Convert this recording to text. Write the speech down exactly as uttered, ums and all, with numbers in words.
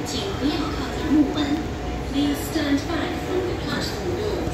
请不要靠近木门。Please stand back from the platform door.